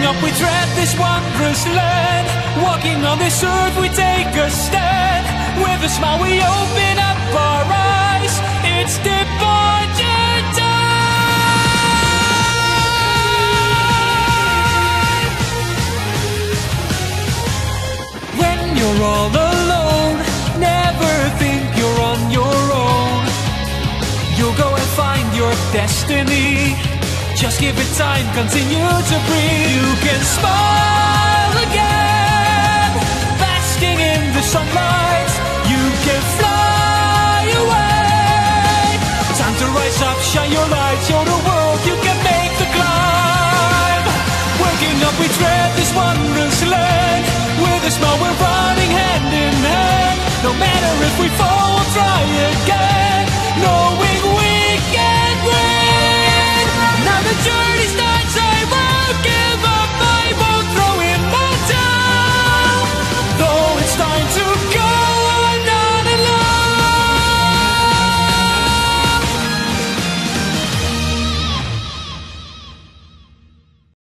up we tread this wondrous land. Walking on this earth we take a stand. With a smile we open up our eyes. It's departure time. When you're all alone, never think you're on your own. You'll go and find your destiny. Just give it time, continue to breathe. You can smile again, basking in the sunlight. You can fly away. Time to rise up, shine your light, show the world you can make the climb. Waking up we tread this wondrous land. With a smile we're running hand in hand. No matter if we fall, we'll try again. No